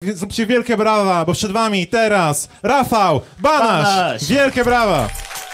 Zróbcie wielkie brawa, bo przed wami teraz Rafał Banaś. Wielkie brawa.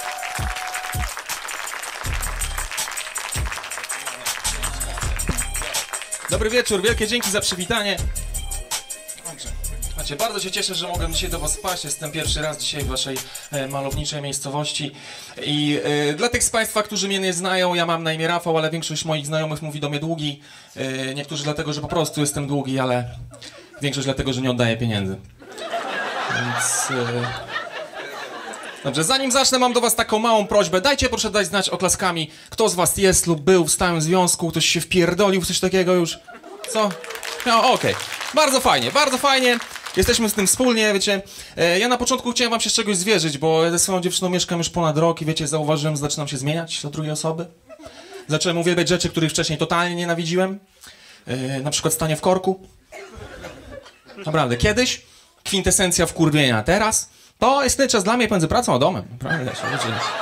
Dobry wieczór, wielkie dzięki za przywitanie. Macie, bardzo się cieszę, że mogłem dzisiaj do was wpaść. Jestem pierwszy raz dzisiaj w waszej malowniczej miejscowości. I dla tych z państwa, którzy mnie nie znają, ja mam na imię Rafał, ale większość moich znajomych mówi do mnie Długi. Niektórzy dlatego, że po prostu jestem długi, ale większość dlatego, że nie oddaję pieniędzy. Więc... Dobrze, zanim zacznę, mam do was taką małą prośbę. Dajcie proszę dać znać oklaskami, kto z was jest lub był w stałym związku, ktoś się wpierdolił w coś takiego już. Co? No, okej. Bardzo fajnie, bardzo fajnie. Jesteśmy z tym wspólnie, wiecie. Ja na początku chciałem wam się z czegoś zwierzyć, bo ze swoją dziewczyną mieszkam już ponad rok i wiecie, zauważyłem, że zaczynam się zmieniać do drugiej osoby. Zacząłem uwielbiać rzeczy, których wcześniej totalnie nienawidziłem. Na przykład stanie w korku. Naprawdę, kiedyś kwintesencja wkurwienia, teraz to jest ten czas dla mnie pomiędzy pracą a domem. Naprawdę, się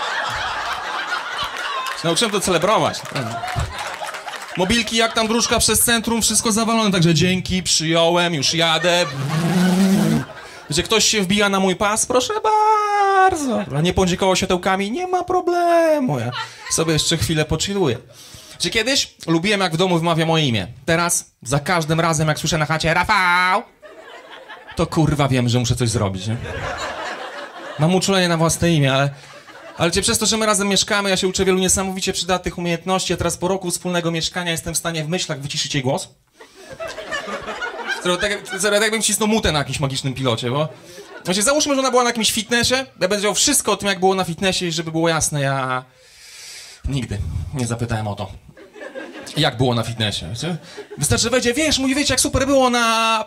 nauczyłem to celebrować. Mobilki jak tam dróżka przez centrum, wszystko zawalone, także dzięki, przyjąłem, już jadę. Wiecie, ktoś się wbija na mój pas, proszę bardzo. Nie podziękował światełkami, nie ma problemu. Ja sobie jeszcze chwilę pochilluję. Czy kiedyś lubiłem, jak w domu wymawia moje imię. Teraz za każdym razem, jak słyszę na chacie Rafał, to kurwa wiem, że muszę coś zrobić, nie? Mam uczulenie na własne imię, ale przez to, że my razem mieszkamy, ja się uczę wielu niesamowicie przydatnych umiejętności, a teraz po roku wspólnego mieszkania jestem w stanie w myślach wyciszyć jej głos. Tak jakbym cisnął mutę na jakimś magicznym pilocie, bo... Właśnie załóżmy, że ona była na jakimś fitnessie, ja będę wiedział wszystko o tym, jak było na fitnessie i żeby było jasne, ja... Nigdy nie zapytałem o to. Jak było na fitnessie, wiecie? Wystarczy, że wejdzie, wiesz, mówi, wiecie, jak super było na...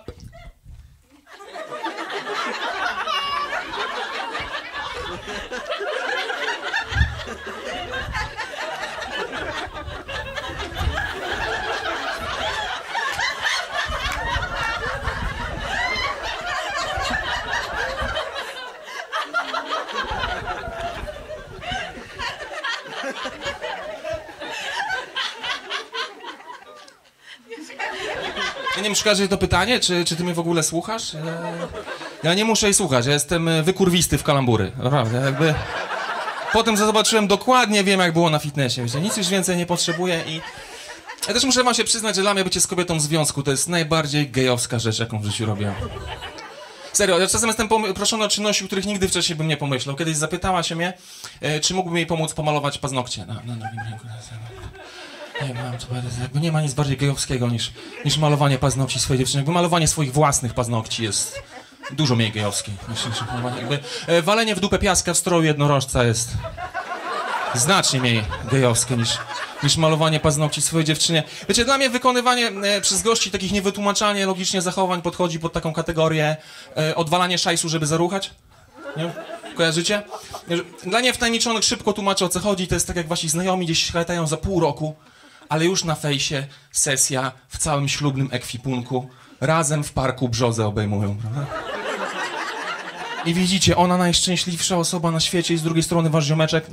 Ja nie wiem, przekażę to pytanie, czy ty mnie w ogóle słuchasz? Ja nie muszę jej słuchać, ja jestem wykurwisty w kalambury, naprawdę, jakby... Potem zobaczyłem dokładnie, wiem jak było na fitnessie, wiecie, nic już więcej nie potrzebuję i... Ja też muszę wam się przyznać, że dla mnie bycie z kobietą w związku to jest najbardziej gejowska rzecz, jaką w życiu robię. Serio, ja czasem jestem proszony o czynności, o których nigdy wcześniej bym nie pomyślał. Kiedyś zapytała się mnie, czy mógłbym jej pomóc pomalować paznokcie na drugim ręku. Nie mam, to jakby nie ma nic bardziej gejowskiego niż malowanie paznokci swojej dziewczyny. Jakby malowanie swoich własnych paznokci jest dużo mniej gejowskie niż malowanie. Jakby walenie w dupę piaska w stroju jednorożca jest znacznie mniej gejowskie niż malowanie paznokci swojej dziewczynie. Wiecie, dla mnie wykonywanie przez gości takich niewytłumaczalnie logicznie zachowań podchodzi pod taką kategorię odwalanie szajsu, żeby zaruchać. Nie? Kojarzycie? Dla niewtajemniczonych szybko tłumaczę, o co chodzi. To jest tak, jak wasi znajomi gdzieś latają za pół roku, ale już na fejsie sesja w całym ślubnym ekwipunku. Razem w parku brzozę obejmują, prawda? I widzicie, ona najszczęśliwsza osoba na świecie i z drugiej strony wasz ziomeczek.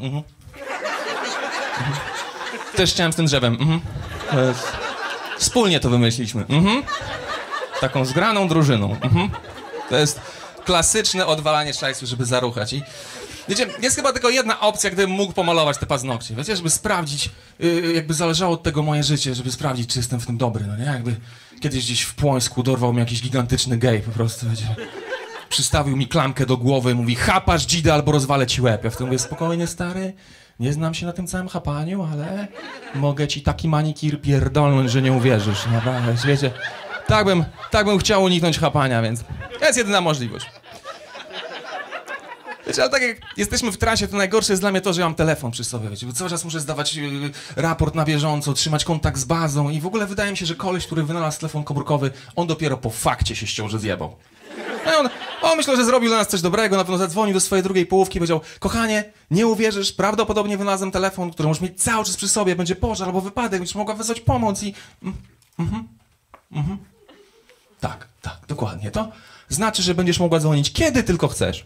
Też chciałem z tym drzewem. Wspólnie to wymyśliliśmy. Taką zgraną drużyną. To jest klasyczne odwalanie szajsu, żeby zaruchać. I wiecie, jest chyba tylko jedna opcja, gdybym mógł pomalować te paznokcie. Wiecie, żeby sprawdzić, jakby zależało od tego moje życie, żeby sprawdzić, czy jestem w tym dobry, no nie? Jakby kiedyś gdzieś w Płońsku dorwał mnie jakiś gigantyczny gej, po prostu, wiecie. Przystawił mi klamkę do głowy i mówi, chapasz dzidę albo rozwalę ci łeb. Ja w tym mówię, spokojnie stary, nie znam się na tym całym chapaniu, ale mogę ci taki manikir pierdolnąć, że nie uwierzysz. Naprawdę, wiecie, tak bym chciał uniknąć chapania, więc to jest jedyna możliwość. Wiecie, ale tak jak jesteśmy w trasie, to najgorsze jest dla mnie to, że ja mam telefon przy sobie, wiecie, bo cały czas muszę zdawać raport na bieżąco, trzymać kontakt z bazą i w ogóle wydaje mi się, że koleś, który wynalazł telefon komórkowy, on dopiero po fakcie się ściął, że zjebał. No on myślał, że zrobił dla nas coś dobrego, na pewno zadzwonił do swojej drugiej połówki i powiedział, kochanie, nie uwierzysz, prawdopodobnie wynalazłem telefon, który możesz mieć cały czas przy sobie, będzie pożar albo wypadek, będziesz mogła wezwać pomoc i... Tak, dokładnie, to znaczy, że będziesz mogła dzwonić kiedy tylko chcesz.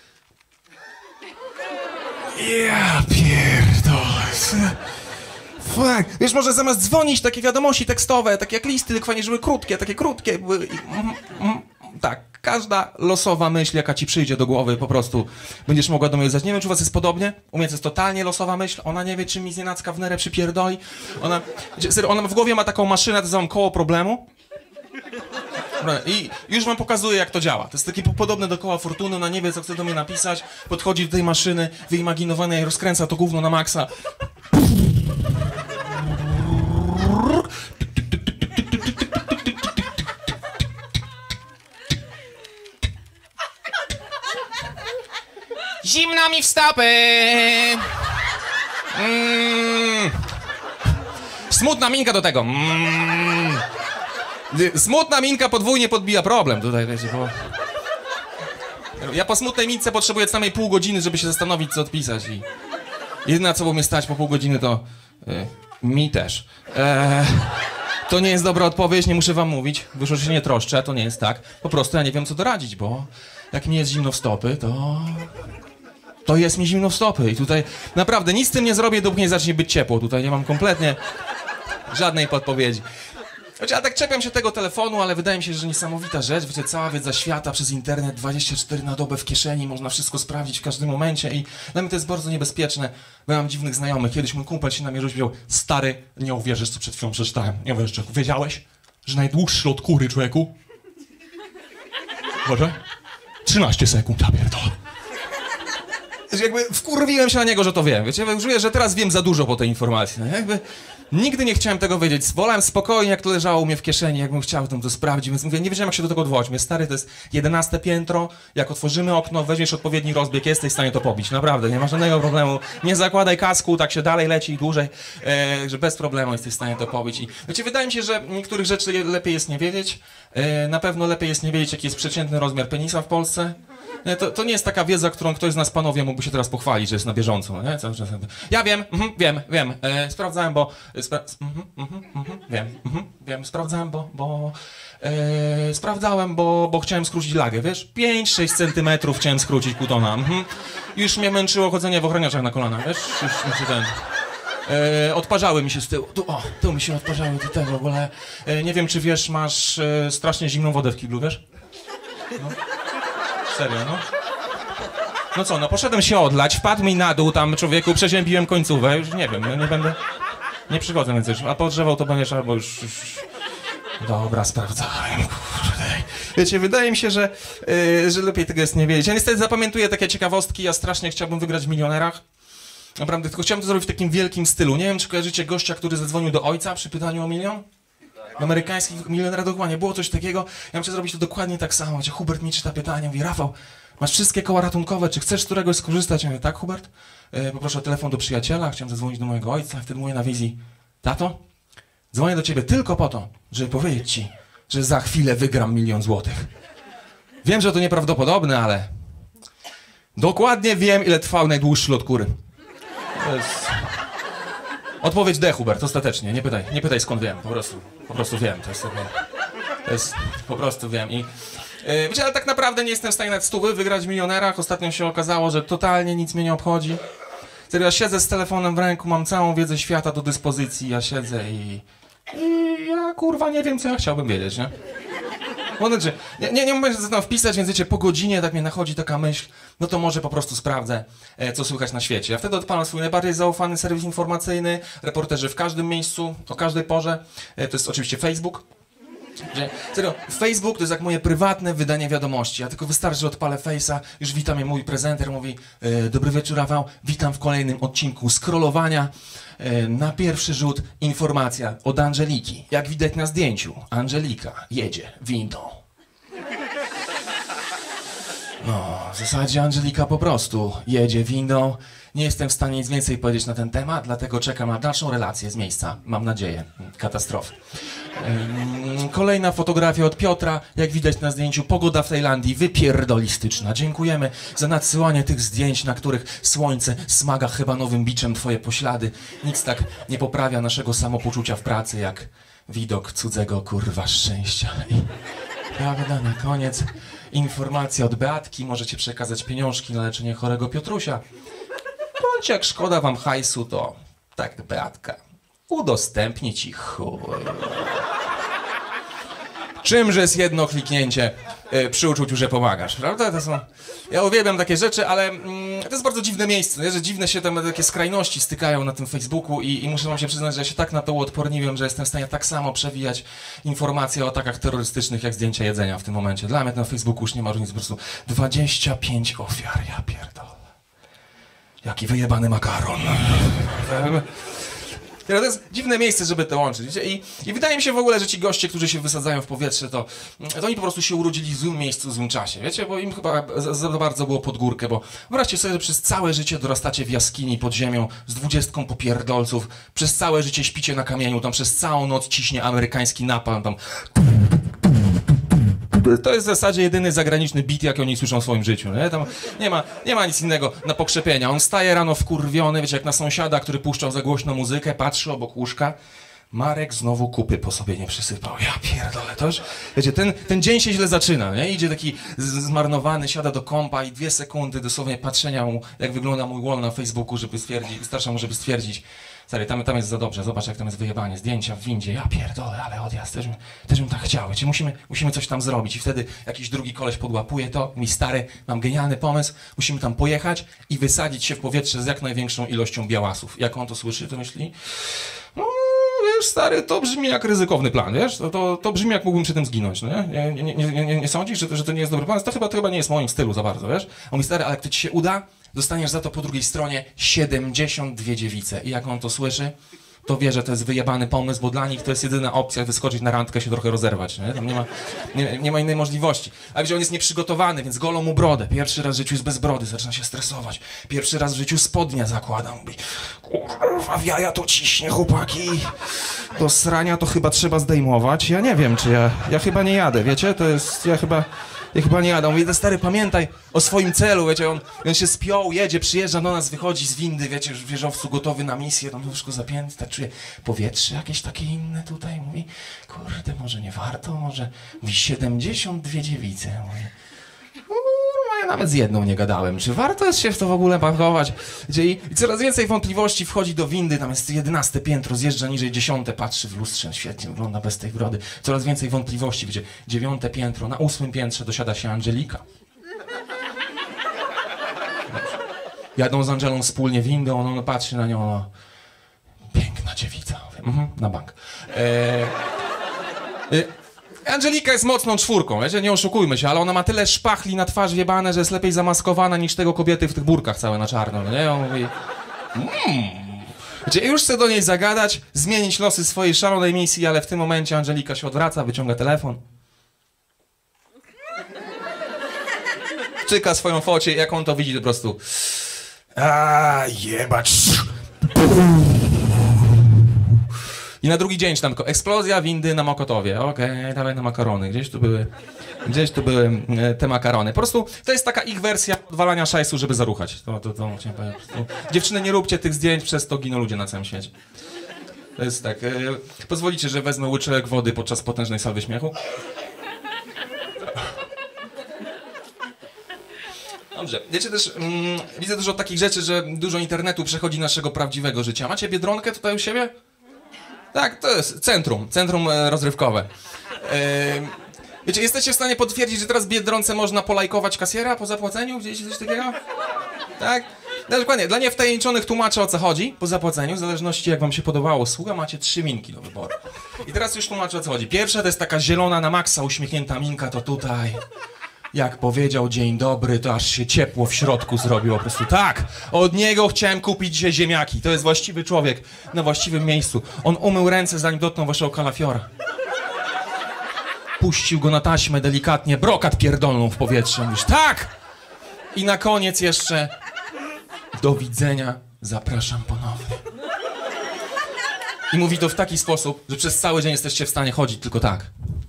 Ja pierdolę. Tak, wiesz, może zamiast dzwonić, takie wiadomości tekstowe, takie jak listy, tylko fajnie, żeby krótkie, takie krótkie. Tak, każda losowa myśl, jaka ci przyjdzie do głowy, po prostu będziesz mogła do mnie zdać. Nie wiem, czy u was jest podobnie? U mnie to jest totalnie losowa myśl. Ona nie wie, czy mi znienacka w nerę przypierdoli. Ona w głowie ma taką maszynę, to nazywam koło problemu. I już wam pokazuję, jak to działa. To jest takie podobne do koła fortuny, ona nie wie, co chce do mnie napisać, podchodzi do tej maszyny wyimaginowanej, rozkręca to gówno na maksa. Zimno mi w stopy. Smutna minka do tego. Smutna minka podwójnie podbija problem. Tutaj, wiecie, bo... Ja po smutnej mince potrzebuję co najmniej pół godziny, żeby się zastanowić, co odpisać. I jedyne, co było mnie stać po pół godziny, to... mi też. To nie jest dobra odpowiedź, nie muszę wam mówić. Wyszło, że się nie troszczę, to nie jest tak. Po prostu ja nie wiem, co doradzić, bo jak mi jest zimno w stopy, to jest mi zimno w stopy. I tutaj naprawdę nic z tym nie zrobię, dopóki nie zacznie być ciepło. Tutaj nie mam kompletnie żadnej podpowiedzi. Znaczy, ja tak czepiam się tego telefonu, ale wydaje mi się, że niesamowita rzecz. Wiecie, cała wiedza świata przez internet, 24 na dobę w kieszeni, można wszystko sprawdzić w każdym momencie i dla mnie to jest bardzo niebezpieczne, bo ja mam dziwnych znajomych. Kiedyś mój kumpel się na mnie rzucił, stary, nie uwierzysz, co przed chwilą przeczytałem. Nie uwierzysz, człowieku. Wiedziałeś, że najdłuższy lot kury, człowieku? Może? 13 sekund, ja pierdolę. Jakby wkurwiłem się na niego, że to wiem. Wiecie, czuję, że teraz wiem za dużo po tej informacji. No, jakby nigdy nie chciałem tego wiedzieć. Wolałem spokojnie, jak to leżało u mnie w kieszeni, jakbym chciał to sprawdzić, więc mówię, nie wiedziałem, jak się do tego odwołać. Mówię, stary, to jest 11 piętro, jak otworzymy okno, weźmiesz odpowiedni rozbieg, jesteś w stanie to pobić. Naprawdę, nie ma żadnego problemu. Nie zakładaj kasku, tak się dalej leci i dłużej, że bez problemu jesteś w stanie to pobić. I wiecie, wydaje mi się, że niektórych rzeczy lepiej jest nie wiedzieć. Na pewno lepiej jest nie wiedzieć, jaki jest przeciętny rozmiar penisa w Polsce. To nie jest taka wiedza, którą ktoś z nas, panowie, mógłby się teraz pochwalić, że jest na bieżąco, no nie? Ja wiem, wiem, sprawdzałem, bo... sprawdzałem, sprawdzałem, bo chciałem skrócić lagę, wiesz? 5-6 centymetrów chciałem skrócić kutona, Już mnie męczyło chodzenie w ochraniaczach na kolanach, wiesz? Już mi się ten... odparzały mi się z tyłu, tu mi się odparzały do tego, w ogóle... nie wiem, czy wiesz, masz strasznie zimną wodę w kiblu, wiesz? No. Serio, no? No co, no poszedłem się odlać, wpadł mi na dół tam, człowieku, przeziębiłem końcówę, już nie wiem, no nie będę... Nie przychodzę więcej, a podgrzewał to będziesz albo już... Dobra, sprawdzałem, kurde. Wiecie, wydaje mi się, że lepiej tego jest nie wiedzieć. Ja niestety zapamiętuję takie ciekawostki, ja strasznie chciałbym wygrać w milionerach. Naprawdę, tylko chciałbym to zrobić w takim wielkim stylu. Nie wiem, czy kojarzycie gościa, który zadzwonił do ojca przy pytaniu o milion? Amerykańskich milionerach dokładnie, było coś takiego. Ja bym chciał zrobić to dokładnie tak samo. Wiecie, Hubert mi czyta pytanie, mówi, Rafał, masz wszystkie koła ratunkowe, czy chcesz z któregoś skorzystać? Ja mówię, tak, Hubert? Poproszę o telefon do przyjaciela, chciałem zadzwonić do mojego ojca, wtedy mówię na wizji, tato, dzwonię do ciebie tylko po to, żeby powiedzieć ci, że za chwilę wygram 1 000 000 złotych. Wiem, że to nieprawdopodobne, ale dokładnie wiem, ile trwał najdłuższy lot kury. To jest... Odpowiedź D, Hubert, ostatecznie, nie pytaj skąd wiem, po prostu wiem, to jest po prostu wiem i... Wiecie, ale tak naprawdę nie jestem w stanie nawet 100 wygrać w milionerach, ostatnio się okazało, że totalnie nic mnie nie obchodzi. Serio, ja siedzę z telefonem w ręku, mam całą wiedzę świata do dyspozycji, ja siedzę i ja kurwa nie wiem, co ja chciałbym wiedzieć, nie? Znaczy, nie mogę się tam wpisać, więc wiecie, po godzinie tak mnie nachodzi taka myśl, no to może po prostu sprawdzę, co słychać na świecie. Ja wtedy odpalam swój najbardziej zaufany serwis informacyjny, reporterzy w każdym miejscu, o każdej porze, to jest oczywiście Facebook. Serio, Facebook to jest jak moje prywatne wydanie wiadomości. Ja tylko wystarczy, że odpalę Face'a, już wita mnie mój prezenter, mówi dobry wieczór, Rafał, witam w kolejnym odcinku scrollowania. Na pierwszy rzut informacja od Angeliki. Jak widać na zdjęciu, Angelika jedzie windą. No, w zasadzie Angelika po prostu jedzie windą. Nie jestem w stanie nic więcej powiedzieć na ten temat, dlatego czekam na dalszą relację z miejsca. Mam nadzieję. Katastrofy. Kolejna fotografia od Piotra. Jak widać na zdjęciu, pogoda w Tajlandii wypierdolistyczna. Dziękujemy za nadsyłanie tych zdjęć, na których słońce smaga hebanowym biczem twoje poślady. Nic tak nie poprawia naszego samopoczucia w pracy, jak widok cudzego kurwa szczęścia. I prawda, na koniec informacja od Beatki. Możecie przekazać pieniążki na leczenie chorego Piotrusia. Bądź jak szkoda wam hajsu, to tak, Beatka. udostępni ci chuj. Czymże jest jedno kliknięcie przy uczuciu, że pomagasz, prawda? Ja uwielbiam takie rzeczy, ale to jest bardzo dziwne miejsce, nie? Że dziwne się tam takie skrajności stykają na tym Facebooku i muszę wam się przyznać, że ja się tak na to uodporniłem, że jestem w stanie tak samo przewijać informacje o atakach terrorystycznych, jak zdjęcia jedzenia w tym momencie. Dla mnie na Facebooku już nie ma różnicy, po prostu 25 ofiar, ja pierdolę. Jaki wyjebany makaron. To jest dziwne miejsce, żeby to łączyć. Wiecie? I wydaje mi się w ogóle, że ci goście, którzy się wysadzają w powietrze, to oni po prostu się urodzili w złym miejscu, w złym czasie, wiecie? Bo im chyba za bardzo było pod górkę, bo wyobraźcie sobie, że przez całe życie dorastacie w jaskini pod ziemią z 20 popierdolców, przez całe życie śpicie na kamieniu, tam przez całą noc ciśnie amerykański napalm, tam... To jest w zasadzie jedyny zagraniczny beat, jaki oni słyszą w swoim życiu, nie? Tam nie ma nic innego na pokrzepienia. On staje rano wkurwiony, wiecie, jak na sąsiada, który puszczał za głośno muzykę, patrzy obok łóżka. Marek znowu kupy po sobie nie przysypał. Ja pierdolę, to już, wiecie, ten dzień się źle zaczyna, nie? Idzie taki zmarnowany, siada do kompa i 2 sekundy dosłownie patrzenia mu, jak wygląda mój wall na Facebooku, żeby stwierdzić, wystarcza mu, żeby stwierdzić, stary, tam jest za dobrze, zobacz, jak tam jest wyjebanie, zdjęcia w windzie, ja pierdolę, ale odjazd, też bym tak chciał, wiecie, musimy coś tam zrobić i wtedy jakiś drugi koleś podłapuje to, mówi, stary, mam genialny pomysł, musimy tam pojechać i wysadzić się w powietrze z jak największą ilością białasów. Jak on to słyszy, to myśli, no, wiesz, stary, to brzmi jak ryzykowny plan, wiesz, to brzmi jak mógłbym przy tym zginąć, no nie? Nie sądzisz, że to nie jest dobry plan? To chyba nie jest w moim stylu za bardzo, wiesz? On mówi, stary, ale jak to ci się uda, dostaniesz za to po drugiej stronie 72 dziewice. I jak on to słyszy, to wie, że to jest wyjebany pomysł, bo dla nich to jest jedyna opcja, wyskoczyć na randkę, się trochę rozerwać, nie? Tam nie ma innej możliwości. A wiecie, on jest nieprzygotowany, więc golą mu brodę. Pierwszy raz w życiu jest bez brody, zaczyna się stresować. Pierwszy raz w życiu spodnia zakłada. Mówi, kurwa, w jaja to ciśnie, chłopaki. Do srania to chyba trzeba zdejmować. Ja nie wiem, czy ja chyba nie jadę, wiecie? To jest, ja chyba nie jadę. Mówię, stary, pamiętaj o swoim celu, wiecie, on się spiął, jedzie, przyjeżdża do nas, wychodzi z windy, wiecie, już w wieżowcu gotowy na misję, tam wszystko zapięte, tak czuje powietrze jakieś takie inne tutaj, mówi, kurde, może nie warto, może, mówi, 72 dziewice, mówi, ja nawet z jedną nie gadałem, czy warto jest się w to w ogóle pakować? I coraz więcej wątpliwości wchodzi do windy, tam jest 11 piętro, zjeżdża niżej 10, patrzy w lustrze, świetnie wygląda bez tej brody. Coraz więcej wątpliwości, wiecie, 9 piętro, na 8 piętrze dosiada się Angelika. Jadą z Angelą wspólnie windą, ona patrzy na nią, no, piękna dziewica, na bank. Angelika jest mocną czwórką, wiecie, nie oszukujmy się, ale ona ma tyle szpachli na twarz wiebane, że jest lepiej zamaskowana niż tego kobiety w tych burkach całe na czarno, no nie? On mówi, Wiecie, już chcę do niej zagadać, zmienić losy swojej szalonej misji, ale w tym momencie Angelika się odwraca, wyciąga telefon. Czyka swoją focie, jak on to widzi, to po prostu jebać. I na drugi dzień tam tylko eksplozja windy na Mokotowie. Okej, dawaj na makarony. Gdzieś tu były te makarony. Po prostu to jest taka ich wersja odwalania szajsu, żeby zaruchać. To chciałem powiedzieć. Dziewczyny, nie róbcie tych zdjęć, przez to giną ludzie na całym świecie. To jest tak. Pozwolicie, że wezmę łyczek wody podczas potężnej salwy śmiechu? Dobrze. Wiecie też, widzę dużo takich rzeczy, że dużo internetu przechodzi naszego prawdziwego życia. Macie Biedronkę tutaj u siebie? Tak, to jest centrum rozrywkowe. Wiecie, jesteście w stanie potwierdzić, że teraz w Biedronce można polajkować kasjera po zapłaceniu? Widzieliście coś takiego? Tak? No, dokładnie, dla niewtajemniczonych tłumaczę, o co chodzi. Po zapłaceniu, w zależności jak wam się podobała usługa, macie 3 minki do wyboru. I teraz już tłumaczę, o co chodzi. Pierwsza to jest taka zielona na maksa uśmiechnięta minka, to tutaj. Jak powiedział dzień dobry, to aż się ciepło w środku zrobiło, po prostu tak. Od niego chciałem kupić dzisiaj ziemniaki. To jest właściwy człowiek na właściwym miejscu. On umył ręce, zanim dotknął waszego kalafiora. Puścił go na taśmę delikatnie, brokat pierdolną w powietrze. Mówisz, tak! I na koniec jeszcze do widzenia, zapraszam ponownie. I mówi to w taki sposób, że przez cały dzień jesteście w stanie chodzić tylko tak.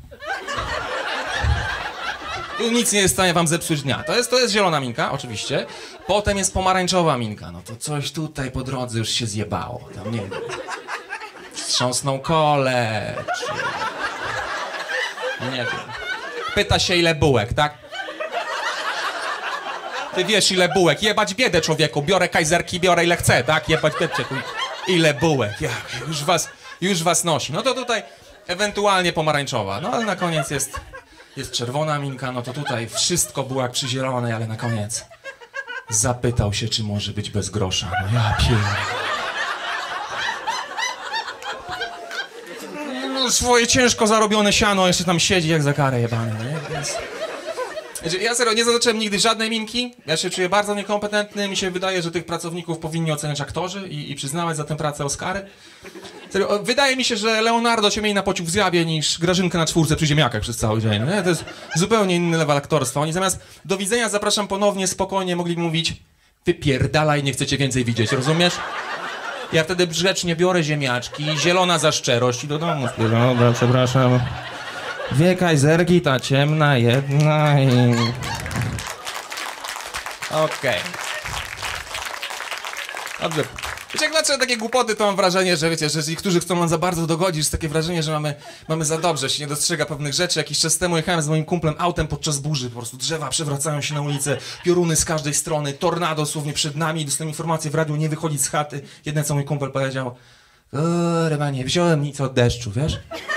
Tu nic nie jest w stanie wam zepsuć dnia. To jest zielona minka, oczywiście. Potem jest pomarańczowa minka. No to coś tutaj po drodze już się zjebało. Tam nie wiem. Wstrząsnął kole, czy... Nie wiem. Pyta się, ile bułek, tak? Ty wiesz, ile bułek. Jebać biedę, człowieku. Biorę kajzerki, biorę ile chcę, tak? Jebać biedę, Ile bułek, już was nosi. No to tutaj ewentualnie pomarańczowa, no ale na koniec jest czerwona minka, no to tutaj wszystko było jak przy zielonej, ale na koniec zapytał się, czy może być bez grosza. No ja pierdolę. No, swoje ciężko zarobione siano jeszcze tam siedzi jak za karę jebany, no nie? Więc... Ja serio nie zaznaczyłem nigdy żadnej minki, ja się czuję bardzo niekompetentny, mi się wydaje, że tych pracowników powinni oceniać aktorzy i przyznawać za tę pracę Oscary. Serio, wydaje mi się, że Leonardo się mniej napocił w Zjabie niż Grażynkę na 4 przy ziemniakach przez cały dzień. Nie? To jest zupełnie inny level aktorstwa. Oni zamiast do widzenia zapraszam ponownie, spokojnie mogli mówić wypierdalaj, nie chcecie więcej widzieć, rozumiesz? Ja wtedy grzecznie biorę ziemniaczki, zielona za szczerość i do domu. Dobra, przepraszam. Dwie kajzerki, ta ciemna jedna i... Okej. Dobrze. Wiecie, jak dlaczego takie głupoty, to mam wrażenie, że wiecie, że niektórzy chcą nam za bardzo dogodzić, jest takie wrażenie, że mamy za dobrze, się nie dostrzega pewnych rzeczy. Jakiś czas temu jechałem z moim kumplem autem podczas burzy, po prostu drzewa przewracają się na ulicę, pioruny z każdej strony, tornado dosłownie przed nami, dostałem informację w radiu, nie wychodzić z chaty. Jedyne co mój kumpel powiedział, chyba nie wziąłem nic od deszczu, wiesz?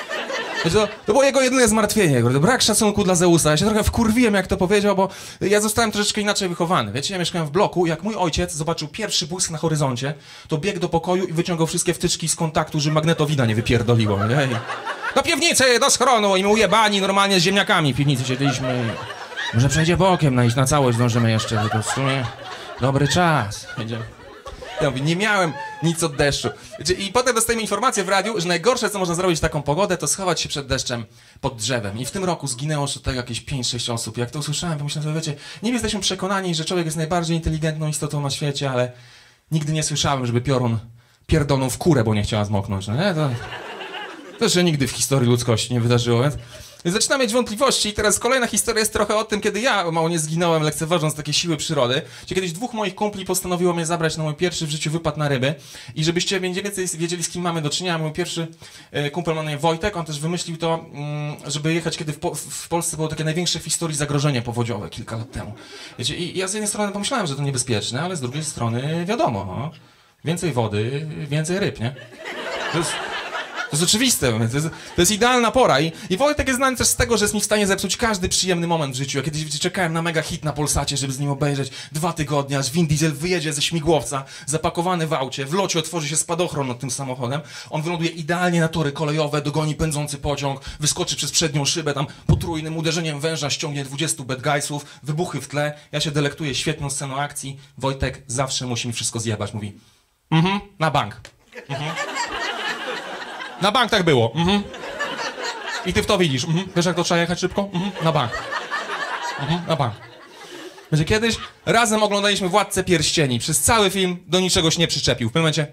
To było jego jedyne zmartwienie, brak szacunku dla Zeusa. Ja się trochę wkurwiłem, jak to powiedział, bo ja zostałem troszeczkę inaczej wychowany. Wiecie, ja mieszkałem w bloku, jak mój ojciec zobaczył pierwszy błysk na horyzoncie, to biegł do pokoju i wyciągał wszystkie wtyczki z kontaktu, żeby magnetowida nie wypierdoliło. Nie? Do piwnicy, do schronu i my ujebani normalnie z ziemniakami w piwnicy siedzieliśmy. Może przejdzie bokiem, na całość zdążymy jeszcze, to w sumie dobry czas. Ja mówię, nie miałem nic od deszczu. I potem dostajemy informację w radiu, że najgorsze, co można zrobić w taką pogodę, to schować się przed deszczem pod drzewem. I w tym roku zginęło tutaj jakieś 5-6 osób. Jak to usłyszałem, pomyślałem sobie, wiecie, nie jesteśmy przekonani, że człowiek jest najbardziej inteligentną istotą na świecie, ale nigdy nie słyszałem, żeby piorun pierdolnął w kurę, bo nie chciała zmoknąć. No nie? To się nigdy w historii ludzkości nie wydarzyło, więc... Zaczynam mieć wątpliwości i teraz kolejna historia jest trochę o tym, kiedy ja mało nie zginąłem, lekceważąc takie siły przyrody. Gdzie kiedyś 2 moich kumpli postanowiło mnie zabrać na mój pierwszy w życiu wypad na ryby. I żebyście więcej wiedzieli, z kim mamy do czynienia, mój pierwszy kumpel ma na imię Wojtek, on też wymyślił to, żeby jechać, kiedy w Polsce było takie największe w historii zagrożenie powodziowe kilka lat temu. Wiecie, i ja z jednej strony pomyślałem, że to niebezpieczne, ale z drugiej strony wiadomo, no, więcej wody, więcej ryb, nie? To jest oczywiste, to jest idealna pora i Wojtek jest znany też z tego, że jest mi w stanie zepsuć każdy przyjemny moment w życiu. Ja kiedyś czekałem na mega hit na Polsacie, żeby z nim obejrzeć 2 tygodnie, aż Vin Diesel wyjedzie ze śmigłowca, zapakowany w aucie, w locie otworzy się spadochron nad tym samochodem, on wyląduje idealnie na tory kolejowe, dogoni pędzący pociąg, wyskoczy przez przednią szybę, tam potrójnym uderzeniem węża ściągnie 20 bad guysów, wybuchy w tle, ja się delektuję świetną sceną akcji, Wojtek zawsze musi mi wszystko zjebać, mówi na bank. Na bank tak było. I ty w to widzisz. Wiesz, jak to trzeba jechać szybko? Na bank. Na bank. Będzie kiedyś razem oglądaliśmy Władcę Pierścieni. Przez cały film do niczego się nie przyczepił. W pewnym momencie...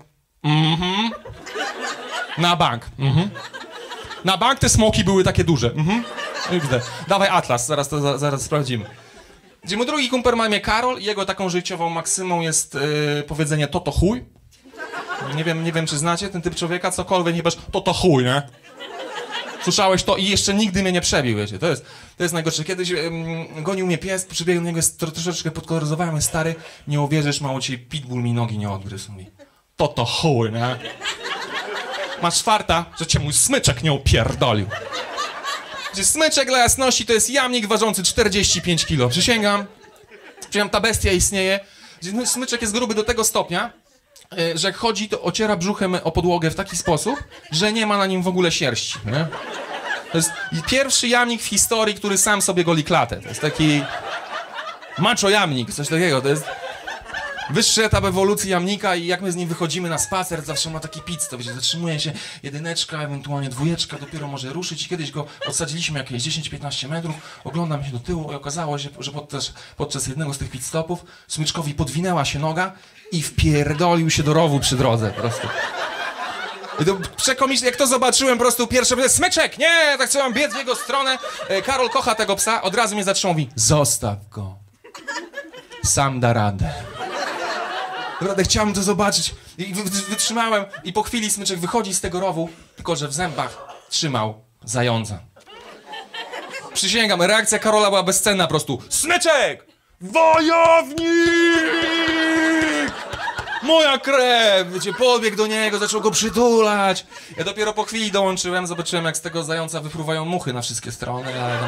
Na bank. Na bank te smoki były takie duże. Dawaj Atlas, zaraz sprawdzimy. Gdzie mój drugi kumpel ma imię Karol i jego taką życiową maksymą jest powiedzenie to chuj. Nie wiem, czy znacie ten typ człowieka, cokolwiek nie bierz, to chuj, nie? Słyszałeś to i jeszcze nigdy mnie nie przebił, wiecie, to jest najgorsze. Kiedyś gonił mnie pies, przybiegł do niego, troszeczkę podkoloryzowałem, jest stary, nie uwierzysz, mało ci pitbull mi nogi nie odgryzł, mówi, to chuj, nie? Masz farta, że cię mój smyczek nie upierdolił. Gdzie smyczek dla jasności to jest jamnik ważący 45 kg, przysięgam, ta bestia istnieje, gdzie smyczek jest gruby do tego stopnia, że jak chodzi, to ociera brzuchem o podłogę w taki sposób, że nie ma na nim w ogóle sierści, nie? To jest pierwszy jamnik w historii, który sam sobie goli klatę. To jest taki macho jamnik, coś takiego. To jest wyższy etap ewolucji jamnika i jak my z nim wychodzimy na spacer, zawsze ma taki pit, to wiecie, zatrzymuje się 1, ewentualnie 2, dopiero może ruszyć i kiedyś go odsadziliśmy jakieś 10-15 metrów, oglądam się do tyłu i okazało się, że podczas jednego z tych pit stopów smyczkowi podwinęła się noga i wpierdolił się do rowu przy drodze po prostu. I to przekomiczne, jak to zobaczyłem po prostu pierwsze, smyczek, nie, tak chciałem biec w jego stronę, Karol kocha tego psa, od razu mnie zaczął mówić, zostaw go, sam da radę. Naprawdę chciałem to zobaczyć i wytrzymałem i po chwili smyczek wychodzi z tego rowu, tylko że w zębach trzymał zająca. Przysięgam, reakcja Karola była bezcenna po prostu. Smyczek! Wojownik! moja krew! Wiecie, podbiegł do niego, zaczął go przytulać. Ja dopiero po chwili dołączyłem, zobaczyłem, jak z tego zająca wypruwają muchy na wszystkie strony, ale...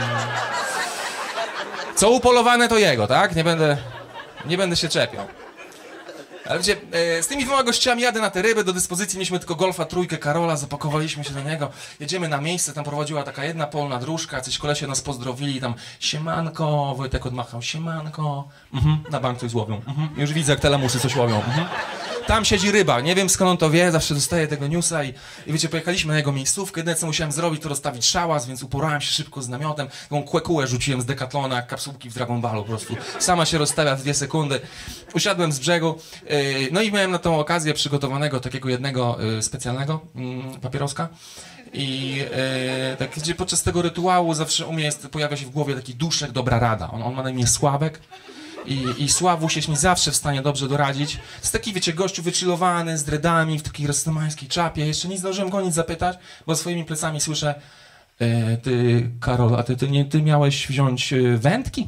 Co upolowane, to jego, tak? Nie będę się czepiał. Ale wiecie, z tymi dwoma gościami jadę na te ryby, do dyspozycji mieliśmy tylko Golfa trójkę Karola, zapakowaliśmy się do niego, jedziemy na miejsce, tam prowadziła taka jedna polna dróżka, coś kolesie nas pozdrowili, tam siemanko, Wojtek odmachał, siemanko, na bank coś łowią, już widzę, jak telemusy coś łowią, Tam siedzi ryba, nie wiem skąd on to wie, zawsze dostaję tego newsa i wiecie, pojechaliśmy na jego miejscówkę, jedyne co musiałem zrobić to rozstawić szałas, więc uporałem się szybko z namiotem, taką kłekułę rzuciłem z Decathlona, jak kapsułki w Dragon Ballu po prostu, sama się rozstawia w 2 sekundy, usiadłem z brzegu, no i miałem na tą okazję przygotowanego takiego jednego specjalnego papieroska i tak, gdzie podczas tego rytuału zawsze u mnie pojawia się w głowie taki duszek, dobra rada, on ma na imię Sławek. I Sławuś jest mi zawsze w stanie dobrze doradzić. Jest taki, wiecie, gościu wychillowany, z dreadami, w takiej rastamańskiej czapie. Jeszcze nie zdążyłem go nic zapytać, bo swoimi plecami słyszę: ty, Karol, a ty miałeś wziąć wędki?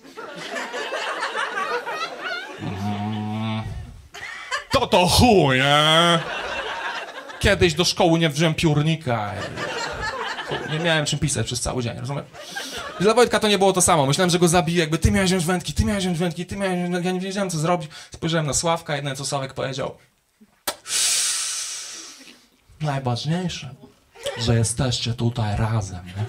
To chuj, nie? Kiedyś do szkoły nie wziąłem piórnika. Nie miałem czym pisać przez cały dzień, rozumiem? Dla Wojtka to nie było to samo. Myślałem, że go zabiję, jakby ty miałeś wziąć wędki, ty miałeś wziąć wędki, ty miałeś wziąć wędki. Ja nie wiedziałem, co zrobić. Spojrzałem na Sławka, jedyne co Sławek powiedział: najważniejsze, że jesteście tutaj razem, nie?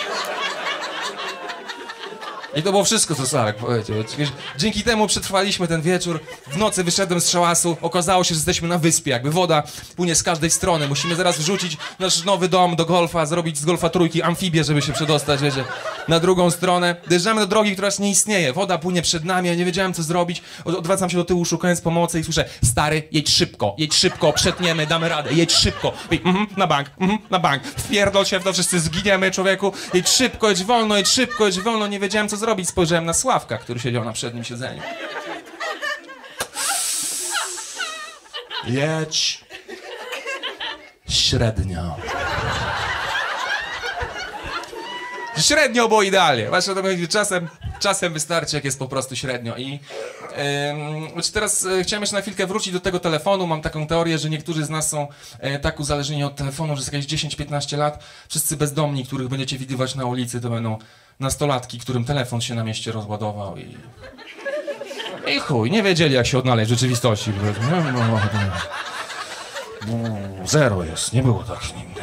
I to było wszystko, co Sławek powiedział. Dzięki temu przetrwaliśmy ten wieczór. W nocy wyszedłem z szałasu. Okazało się, że jesteśmy na wyspie. Jakby woda płynie z każdej strony. Musimy zaraz wrzucić nasz nowy dom do golfa, zrobić z Golfa trójki amfibię, żeby się przedostać, wiecie, na drugą stronę. Dojeżdżamy do drogi, która już nie istnieje. Woda płynie przed nami, ja nie wiedziałem, co zrobić. Odwracam się do tyłu, szukając pomocy i słyszę: stary, jedź szybko, przetniemy, damy radę, jedź szybko. I, na bank. Wpierdol się w to, wszyscy zginiemy, człowieku. Jedź szybko, jedź wolno, nie wiedziałem, co zrobić. Spojrzałem na Sławka, który siedział na przednim siedzeniu. Jedź średnio. Średnio było idealnie. Właśnie to mówię, czasem wystarczy, jak jest po prostu średnio. I teraz chciałem jeszcze na chwilkę wrócić do tego telefonu. Mam taką teorię, że niektórzy z nas są tak uzależnieni od telefonu, że jest jakieś 10-15 lat. Wszyscy bezdomni, których będziecie widywać na ulicy, to będą nastolatki, którym telefon się na mieście rozładował i chuj, nie wiedzieli, jak się odnaleźć w rzeczywistości. Zero jest, nie było tak nigdy.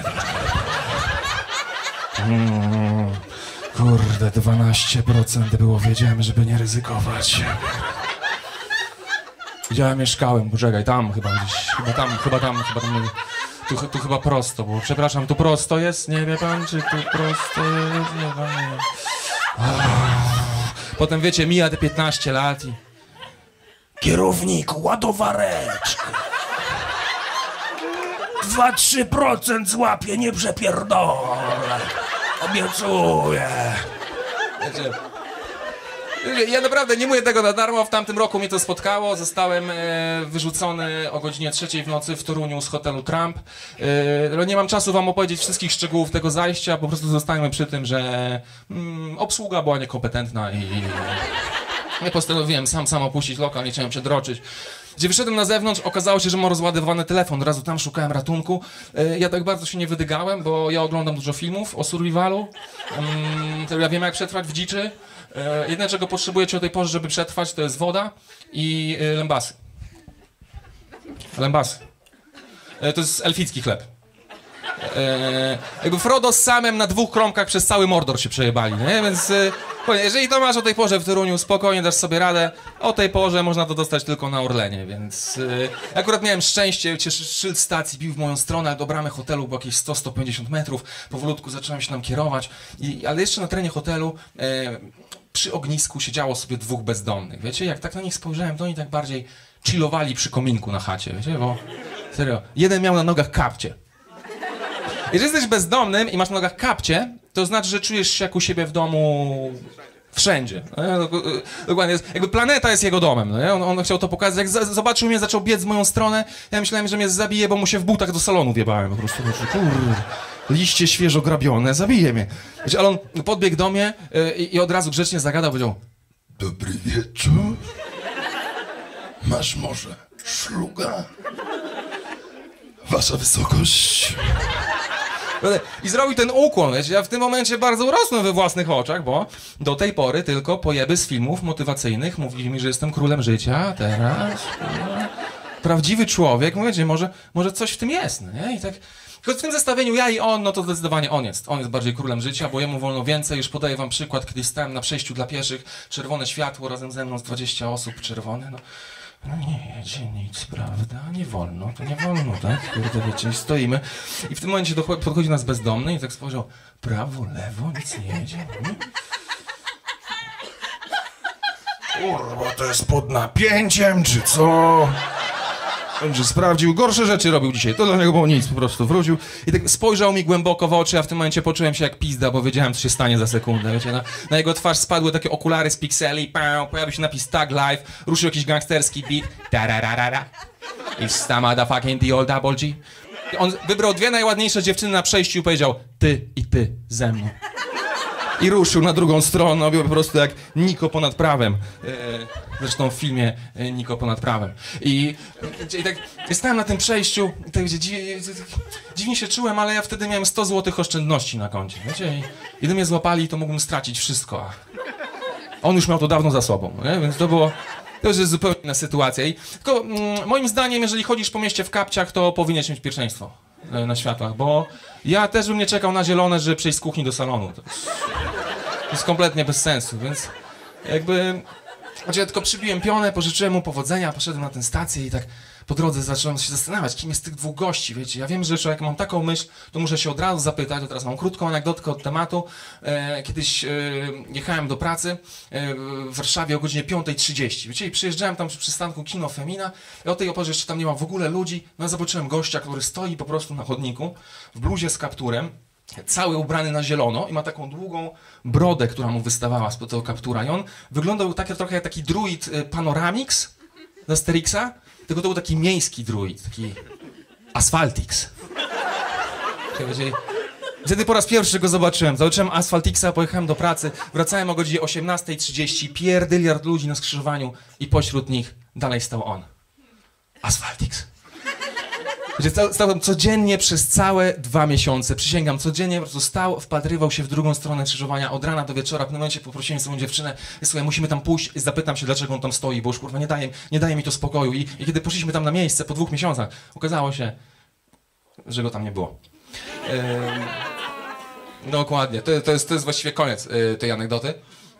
Kurde, 12% było, wiedziałem, żeby nie ryzykować. Gdzie mieszkałem? Poczekaj, tam chyba gdzieś, chyba tam. Tu chyba prosto było. Przepraszam, tu prosto jest? Nie wie pan, czy tu prosto jest? Nie pan, nie. Potem wiecie, mija te 15 lat i... Kierownik, ładowareczka. 2-3% złapie, nie przepierdolę. Obiecuję. Wiecie, ja naprawdę nie mówię tego na darmo, w tamtym roku mnie to spotkało, zostałem wyrzucony o godzinie 3 w nocy w Toruniu z hotelu Trump. Nie mam czasu wam opowiedzieć wszystkich szczegółów tego zajścia, po prostu zostańmy przy tym, że obsługa była niekompetentna i ja postanowiłem sam opuścić lokal, nie chciałem się droczyć. Gdzie wyszedłem na zewnątrz, okazało się, że mam rozładowany telefon, od razu tam szukałem ratunku. Ja tak bardzo się nie wydygałem, bo ja oglądam dużo filmów o survivalu, ja wiem, jak przetrwać w dziczy. Jedyne, czego potrzebujecie o tej porze, żeby przetrwać, to jest woda i lębasy. Lębasy. To jest elficki chleb. Jakby Frodo z Samem na 2 kromkach przez cały Mordor się przejebali, nie? Więc jeżeli to masz o tej porze w Toruniu, spokojnie dasz sobie radę. O tej porze można to dostać tylko na Orlenie, więc akurat miałem szczęście, szyld stacji bił w moją stronę, ale do bramy hotelu było jakieś 100-150 metrów. Powolutku zacząłem się tam kierować, ale jeszcze na terenie hotelu przy ognisku siedziało sobie 2 bezdomnych. Wiecie, jak tak na nich spojrzałem, to oni tak bardziej chillowali przy kominku na chacie, wiecie, bo serio, jeden miał na nogach kapcie. Jeżeli jesteś bezdomnym i masz na nogach kapcie, to znaczy, że czujesz się jak u siebie w domu wszędzie. Dokładnie. Jakby planeta jest jego domem. No on chciał to pokazać. Jak zobaczył mnie, zaczął biec w moją stronę, ja myślałem, że mnie zabije, bo mu się w butach do salonu wjebałem. Po prostu, kurde, liście świeżo grabione, zabije mnie. Wiecie, ale on podbiegł do mnie i od razu grzecznie zagadał, powiedział: dobry wieczór. Masz może Szluga. Wasza wysokość. I zrobił ten ukłon, wiecie, ja w tym momencie bardzo urosłem we własnych oczach, bo do tej pory tylko pojeby z filmów motywacyjnych mówili mi, że jestem królem życia, a teraz... Prawdziwy człowiek, mówicie, może coś w tym jest, no nie? I tak... Tylko w tym zestawieniu ja i on, no to zdecydowanie on jest. On jest bardziej królem życia, bo jemu wolno więcej. Już podaję wam przykład, kiedyś stałem na przejściu dla pieszych, czerwone światło, razem ze mną z 20 osób, czerwone, no nie jedzie nic, prawda? Nie wolno, to nie wolno, tak? Kurde, wiecie, i stoimy. I w tym momencie podchodzi nas bezdomny i tak spojrzał, prawo, lewo, nic nie jedzie. Nie? Kurwa, to jest pod napięciem, czy co? Że sprawdził, gorsze rzeczy robił dzisiaj, to dla niego było nic, po prostu wrócił i tak spojrzał mi głęboko w oczy, a w tym momencie poczułem się jak pizda, bo wiedziałem, co się stanie za sekundę, wiecie, na jego twarz spadły takie okulary z pikseli, pojawił się napis Tag Life, ruszył jakiś gangsterski beat, tarararara, it's the motherfucking the old double G. On wybrał dwie najładniejsze dziewczyny na przejściu i powiedział, ty i ty ze mną. I ruszył na drugą stronę, robił po prostu jak Niko ponad prawem. Zresztą w filmie Niko ponad prawem. I tak stałem na tym przejściu i tak dziwnie się czułem, ale ja wtedy miałem 100 zł oszczędności na koncie. Wiecie? I gdy mnie złapali, to mógłbym stracić wszystko. A on już miał to dawno za sobą, nie? Więc to już jest zupełnie inna sytuacja. I tylko moim zdaniem, jeżeli chodzisz po mieście w kapciach, to powinieneś mieć pierwszeństwo na światłach, bo ja też bym nie czekał na zielone, żeby przejść z kuchni do salonu. To jest kompletnie bez sensu, więc jakby... Znaczy ja tylko przybiłem pionę, pożyczyłem mu powodzenia, poszedłem na tę stację i tak po drodze zacząłem się zastanawiać, kim jest tych dwóch gości, wiecie. Ja wiem, że jak mam taką myśl, to muszę się od razu zapytać, to teraz mam krótką anegdotkę od tematu. Kiedyś jechałem do pracy w Warszawie o godzinie 5:30, wiecie, i przyjeżdżałem tam przy przystanku Kino Femina i o tej porze jeszcze tam nie ma w ogóle ludzi, no ja zobaczyłem gościa, który stoi po prostu na chodniku w bluzie z kapturem, cały ubrany na zielono i ma taką długą brodę, która mu wystawała spod tego kaptura. I on wyglądał trochę jak taki druid Panoramix z Asterixa, tylko to był taki miejski druid, taki Asfaltix. Wtedy po raz pierwszy go zobaczyłem. Zobaczyłem Asfaltixa, pojechałem do pracy, wracałem o godzinie 18:30, pierdyliard ludzi na skrzyżowaniu i pośród nich dalej stał on. Asfaltix. Stał tam codziennie przez całe 2 miesiące, przysięgam, codziennie po prostu stał, wpatrywał się w drugą stronę krzyżowania od rana do wieczora. W pewnym momencie poprosiłem swoją dziewczynę, słuchaj, musimy tam pójść, zapytam się, dlaczego on tam stoi, bo już kurwa nie daje mi to spokoju. I kiedy poszliśmy tam na miejsce po 2 miesiącach, okazało się, że go tam nie było. Dokładnie, to jest właściwie koniec tej anegdoty.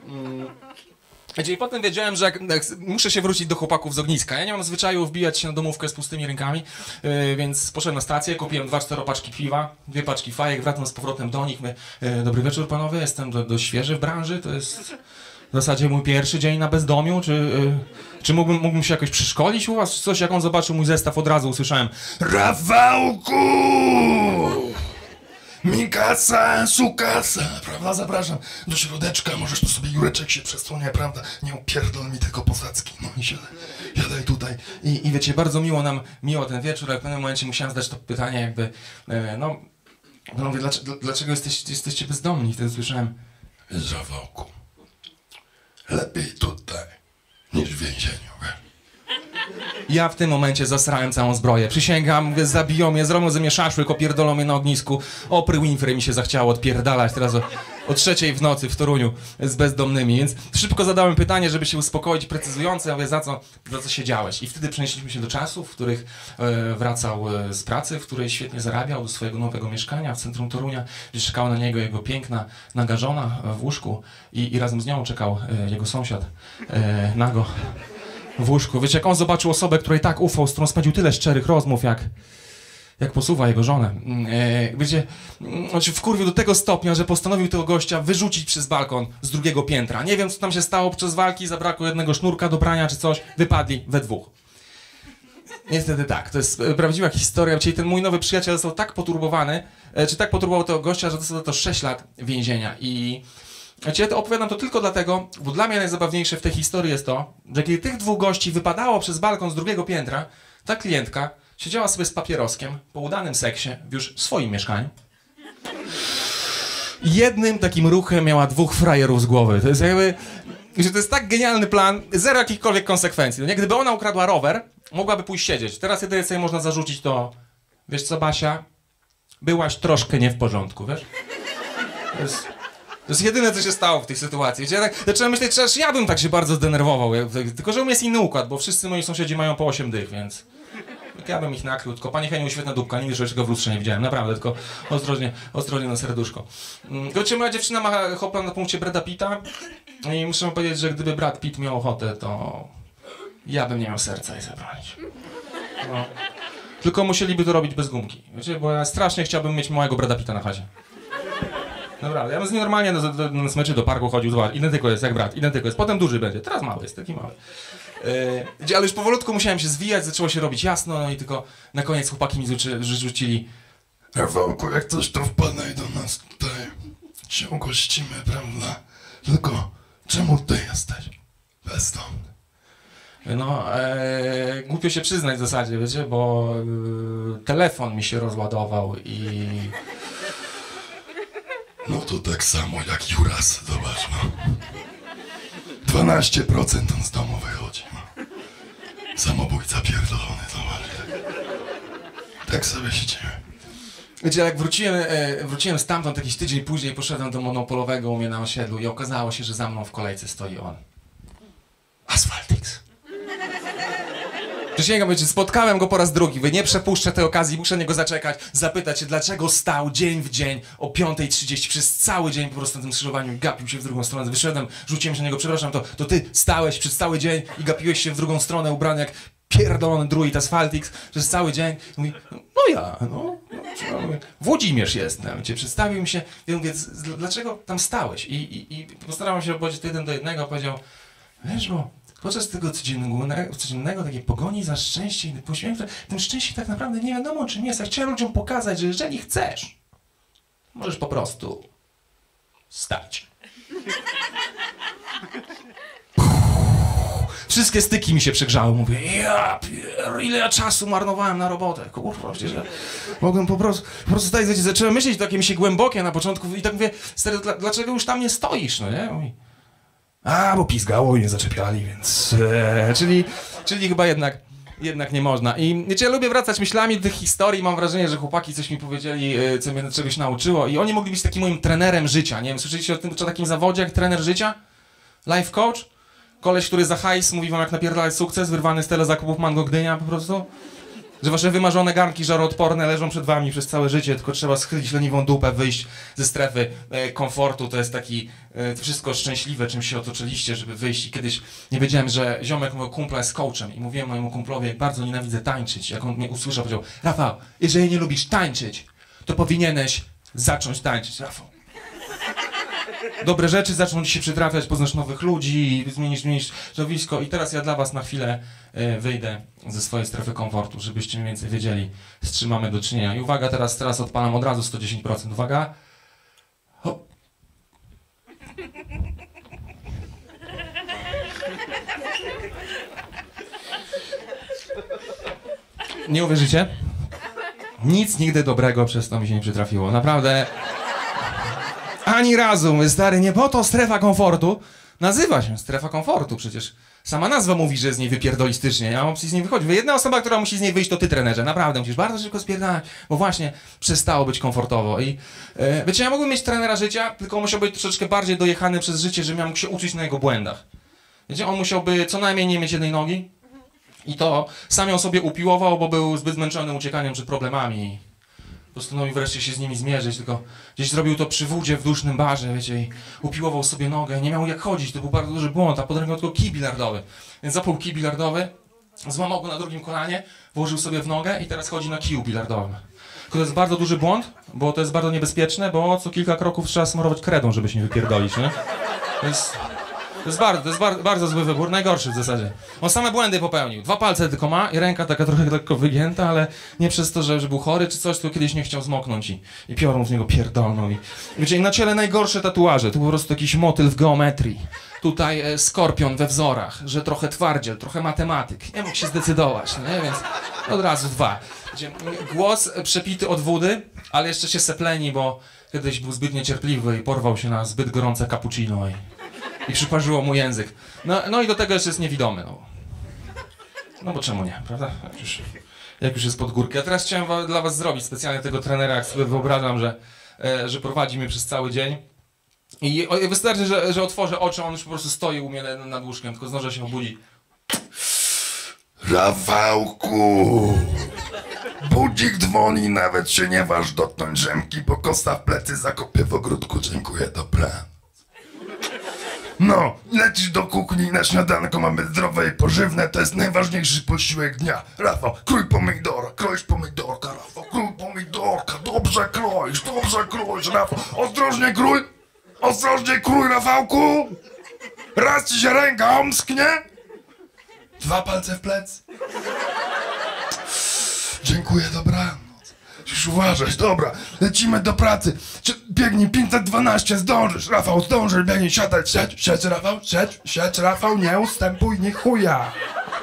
I potem wiedziałem, że jak muszę się wrócić do chłopaków z ogniska. Ja nie mam zwyczaju wbijać się na domówkę z pustymi rękami, więc poszedłem na stację, kupiłem 2-4 paczki piwa, 2 paczki fajek, wracam z powrotem do nich. Dobry wieczór panowie, jestem dość świeży w branży, to jest w zasadzie mój pierwszy dzień na bezdomiu, czy mógłbym się jakoś przeszkolić u was, czy coś? Jak on zobaczył mój zestaw, od razu usłyszałem: Rafałku! Mikasa, sukasa, prawda? Zapraszam do środeczka, możesz tu sobie Jureczek się przesłonia, prawda? Nie upierdol mi tylko posadzki, no i siadaj tutaj. I wiecie, bardzo miło ten wieczór, ale w pewnym momencie musiałem zadać to pytanie jakby, panowie, dlaczego jesteście bezdomni? I wtedy słyszałem: Rafałku, lepiej tutaj niż w więzieniu, wiesz? Ja w tym momencie zasrałem całą zbroję. Przysięgam, mówię, zabiją mnie, zrobią ze mnie szaszłyk, opierdolą mnie na ognisku. Oprah Winfrey mi się zachciało odpierdalać teraz o 3:00 w nocy w Toruniu z bezdomnymi, więc szybko zadałem pytanie, żeby się uspokoić, precyzujące. Ja mówię, za co siedziałeś? I wtedy przenieśliśmy się do czasów, w których wracał z pracy, w której świetnie zarabiał, do swojego nowego mieszkania w centrum Torunia, gdzie czekała na niego jego piękna, naga żona w łóżku i razem z nią czekał jego sąsiad nago w łóżku. Wiecie, jak on zobaczył osobę, której tak ufał, z którą spędził tyle szczerych rozmów, jak posuwa jego żonę. Wiecie, on się wkurwił do tego stopnia, że postanowił tego gościa wyrzucić przez balkon z 2. piętra. Nie wiem, co tam się stało podczas walki, zabrakło jednego sznurka do prania czy coś, wypadli we 2. Niestety tak, to jest prawdziwa historia. Czyli ten mój nowy przyjaciel został tak poturbowany, czy tak poturbował tego gościa, że dostał za to 6 lat więzienia. I ja to opowiadam to tylko dlatego, bo dla mnie najzabawniejsze w tej historii jest to, że kiedy tych 2 gości wypadało przez balkon z 2. piętra, ta klientka siedziała sobie z papieroskiem po udanym seksie w już swoim mieszkaniu. Jednym takim ruchem miała 2 frajerów z głowy. To jest jakby... że to jest tak genialny plan, zero jakichkolwiek konsekwencji. No nie, gdyby ona ukradła rower, mogłaby pójść siedzieć. Teraz jedynie sobie można zarzucić to, wiesz co, Basia, byłaś troszkę nie w porządku, wiesz? To jest jedyne, co się stało w tej sytuacji. Wiecie, ja tak, zacząłem myśleć, że ja bym tak się bardzo zdenerwował, tylko że u mnie jest inny układ, bo wszyscy moi sąsiedzi mają po 8 dych, więc ja bym ich nakrył, tylko Pani Heniu, świetna dupka, nigdy czego w lustrze nie widziałem, naprawdę, tylko ostrożnie na serduszko. Wiecie, moja dziewczyna ma hopla na punkcie Brada Pitta i muszę wam powiedzieć, że gdyby Brad Pitt miał ochotę, to ja bym nie miał serca jej zabronić. No. Tylko musieliby to robić bez gumki, wiecie, bo ja strasznie chciałbym mieć małego Brada Pitta na chacie. Naprawdę, ja bym z nim normalnie na smyczy do parku chodził, zobacz, identyko jest jak brat, identyko jest, potem duży będzie, teraz mały jest, taki mały. Ale już powolutku musiałem się zwijać, zaczęło się robić jasno, no i tylko na koniec chłopaki mi rzucili: Rafałku, jak coś to wpadaj do nas tutaj, się ugościmy, prawda? Tylko, czemu ty jesteś bezdomny? No, głupio się przyznać w zasadzie, wiecie, bo telefon mi się rozładował i... No to tak samo jak Juras, zobacz, no. 12% on z domu wychodzi, no. Samobójca pierdolony, zobacz. Tak sobie siedzimy. Wiecie, jak wróciłem stamtąd jakiś tydzień później, poszedłem do monopolowego u mnie na osiedlu i okazało się, że za mną w kolejce stoi on. Asfaltix. Przysięgam, wiecie, spotkałem go po raz drugi, nie przepuszczę tej okazji, muszę niego zaczekać, zapytać się, dlaczego stał dzień w dzień o 5:30 przez cały dzień po prostu na tym skrzyżowaniu i gapił się w drugą stronę. Wyszedłem, rzuciłem się na niego, przepraszam, to ty stałeś przez cały dzień i gapiłeś się w drugą stronę ubrany jak pierdolony druid Asfaltix przez cały dzień. I mówi, no, Włodzimierz jestem, cię przedstawił mi się, i mówię, dlaczego tam stałeś? I postarałem się opowiedzieć to 1 do 1, powiedział, wiesz, bo podczas tego codziennego takiej pogoni za szczęściem i poświęcenia, tym szczęście tak naprawdę nie wiadomo czym jest. Ja chciałem ludziom pokazać, że jeżeli chcesz, możesz po prostu stać. Wszystkie styki mi się przegrzały. Mówię, ile ja czasu marnowałem na robotę. Kurwa, przecież ja mogłem po prostu stać. Zacząłem myśleć takie mi się głębokie na początku i tak mówię, stary, dlaczego już tam nie stoisz, no nie? Mówi, bo pizgało i nie zaczepiali, więc... Czyli chyba jednak nie można. I wiecie, ja lubię wracać myślami do tych historii, mam wrażenie, że chłopaki coś mi powiedzieli, co mnie czegoś nauczyło i oni mogli być takim moim trenerem życia. Nie wiem, słyszeliście o takim zawodzie jak trener życia? Life coach? Koleś, który za hajs mówi wam jak napierdalać sukces, wyrwany z tyle zakupów Mango Gdynia po prostu? Że wasze wymarzone garnki żaroodporne leżą przed wami przez całe życie, tylko trzeba schylić leniwą dupę, wyjść ze strefy komfortu. To jest taki wszystko szczęśliwe, czym się otoczyliście, żeby wyjść. I kiedyś nie wiedziałem, że ziomek mojego kumpla jest coachem i mówiłem mojemu kumplowi, jak bardzo nienawidzę tańczyć. Jak on mnie usłyszał, powiedział, Rafał, jeżeli nie lubisz tańczyć, to powinieneś zacząć tańczyć, Rafał. Dobre rzeczy zaczną ci się przytrafiać, poznasz nowych ludzi, zmienisz środowisko i teraz ja dla was na chwilę wyjdę ze swojej strefy komfortu, żebyście mniej więcej wiedzieli, z czym mamy do czynienia. I uwaga, teraz odpalam od razu 110%. Uwaga. Hop. Nie uwierzycie? Nic nigdy dobrego przez to mi się nie przytrafiło. Naprawdę... Ani razu, my stary, nie po to strefa komfortu. Nazywa się strefa komfortu, przecież sama nazwa mówi, że z niej wypierdolistycznie. Ja mam z niej wychodzić. Jedna osoba, która musi z niej wyjść, to ty, trenerze. Naprawdę, musisz bardzo szybko spierdalać, bo właśnie przestało być komfortowo. I wiecie, ja mogłem mieć trenera życia, tylko on musiał być troszeczkę bardziej dojechany przez życie, żebym ja mógł się uczyć na jego błędach. Wiecie, on musiałby co najmniej nie mieć jednej nogi i to sam ją sobie upiłował, bo był zbyt zmęczony uciekaniem przed problemami. Postanowił wreszcie się z nimi zmierzyć, tylko gdzieś zrobił to przy wódzie w dusznym barze, wiecie, i upiłował sobie nogę, nie miał jak chodzić, to był bardzo duży błąd, a potem miał tylko kij bilardowy. Więc zapał kij bilardowy, złamał go na drugim kolanie, włożył sobie w nogę i teraz chodzi na kiju bilardowym. To jest bardzo duży błąd, bo to jest bardzo niebezpieczne, bo co kilka kroków trzeba smarować kredą, żeby się nie wypierdolić, nie? To jest bardzo zły wybór, najgorszy w zasadzie. On same błędy popełnił. 2 palce tylko ma i ręka taka trochę lekko wygięta, ale nie przez to, że był chory czy coś, tylko kiedyś nie chciał zmoknąć i piorun w niego pierdolną. I wiecie, na ciele najgorsze tatuaże, tu po prostu jakiś motyl w geometrii. Tutaj skorpion we wzorach, że trochę twardziel, trochę matematyk. Nie mógł się zdecydować, nie? Więc od razu 2. Wiecie, głos przepity od wody, ale jeszcze się sepleni, bo kiedyś był zbyt niecierpliwy i porwał się na zbyt gorące cappuccino. i przyparzyło mu język. No i do tego jeszcze jest niewidomy, no bo czemu nie, prawda? Jak już jest pod górkę. A teraz chciałem dla was zrobić specjalnie tego trenera, jak sobie wyobrażam, że prowadzi mnie przez cały dzień. I wystarczy, że otworzę oczy, on już po prostu stoi u mnie nad łóżkiem, tylko zdążę się obudzi. Rafałku! Budzik dzwoni, nawet się nie waż dotknąć drzemki, bo kosa w plecy zakopię w ogródku. Dziękuję, dobranoc. No, lecisz do kuchni, na śniadanko mamy zdrowe i pożywne, to jest najważniejszy posiłek dnia. Rafał, krój pomidora, kroisz pomidorka, Rafał, krój pomidorka, dobrze kroisz, Rafał, ostrożnie krój, Rafałku! Raz ci się ręka omsknie, 2 palce w plec. Dziękuję, dobranoc. Musisz uważać, dobra, lecimy do pracy. Biegnij 512, zdążysz, Rafał, zdążysz, biegnij, siadź, Rafał, siedź, Rafał, nie ustępuj, nie chuja.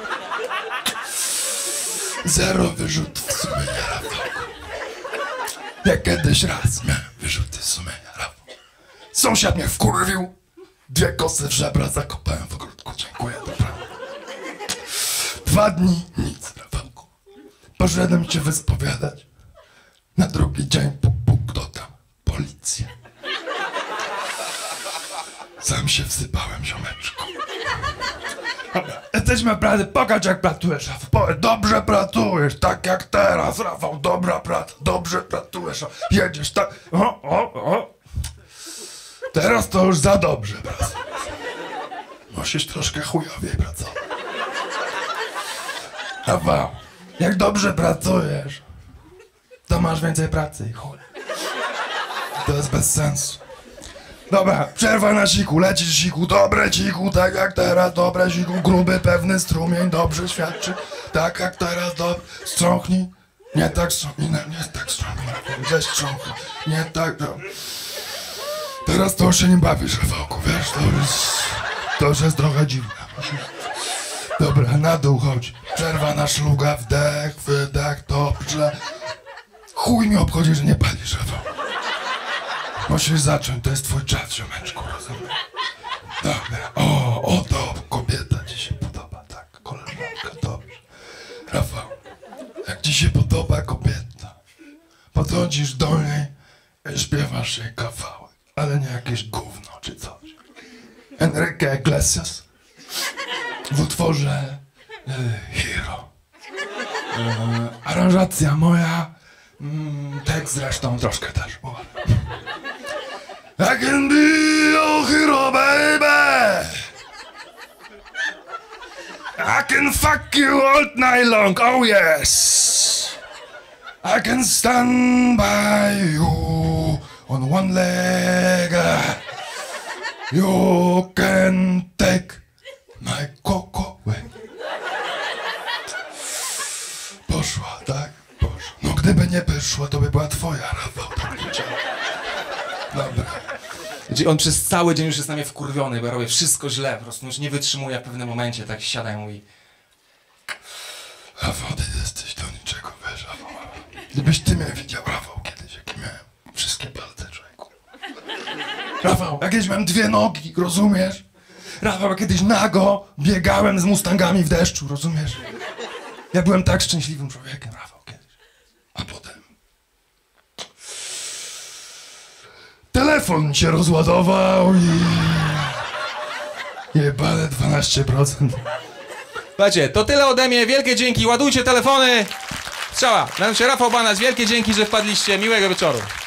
0 wyrzutów sumienia, Rafał. Jak kiedyś raz miałem wyrzuty sumienia, Rafał. Sąsiad mnie wkurwił, 2 kosy w żebra zakopałem w ogródku, dziękuję, dobranoc. 2 dni, nic, Rafałku. Poszedłem cię wyspowiadać. Na drugi dzień puk, kto tam? Policja. Sam się wsypałem, ziomeczku. Dobra, jesteśmy pracy, pokaż jak pracujesz, Rafał. Dobrze pracujesz, tak jak teraz, Rafał. Dobra praca, dobrze pracujesz. Jedziesz tak, o. Teraz to już za dobrze pracujesz. Musisz troszkę chujowiej pracować. Rafał, jak dobrze pracujesz, to masz więcej pracy i chuj. To jest bez sensu. Dobra, przerwa na siku, lecisz siku, dobre siku, tak jak teraz, dobre siku, gruby, pewny strumień, dobrze świadczy, tak jak teraz, strząchnij, nie tak strząchnij, nie tak strząchnij, gdzieś strząchnij, nie tak, Teraz to już się nie bawisz, Rafałku, wiesz, to już jest trochę dziwne. Dobra, na dół chodź, przerwa na szluga, wdech, wydech, dobrze. Chuj mi obchodzi, że nie palisz, Rafał. Musisz zacząć, to jest twój czas, ziomeczku, rozumiem? Dobra, to kobieta ci się podoba, tak, koleżanka, dobrze. Rafał, jak ci się podoba kobieta, podchodzisz do niej i śpiewasz jej kawałek, ale nie jakieś gówno czy coś. Enrique Iglesias w utworze Hero. Aranżacja moja, tekst zresztą troszkę też. I can be your hero, baby. I can fuck you all night long, oh yes. I can stand by you on one leg. You can take my coco away. Poszła, tak? Poszła. No gdyby nie wyszła, to by była twoja, Rafał. Tak nie działa. Dobra. On przez cały dzień już jest na mnie wkurwiony, bo ja robię wszystko źle, po prostu już nie wytrzymuje w pewnym momencie, tak siada i mówi: Rafał, ty jesteś do niczego, wiesz, Rafał. Gdybyś ty mnie widział, Rafał, kiedyś, jaki miałem wszystkie palce, człowieku. Rafał, jakieś miałem 2 nogi, rozumiesz? Rafał, kiedyś nago biegałem z mustangami w deszczu, rozumiesz? Ja byłem tak szczęśliwym człowiekiem, Rafał, kiedyś. A potem telefon się rozładował i jebane 12%. Słuchajcie, to tyle ode mnie, wielkie dzięki, ładujcie telefony. Strzała, nazywam się Rafał Banaś, wielkie dzięki, że wpadliście, miłego wieczoru.